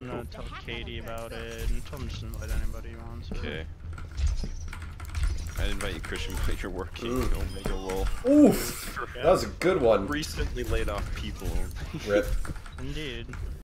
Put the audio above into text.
gonna tell Katie about it and tell him just invite anybody who wants. Okay. I'd invite you, Christian, but you're working. Don't make a roll. Oof! That was a good one. Recently laid off people. Rip. Indeed.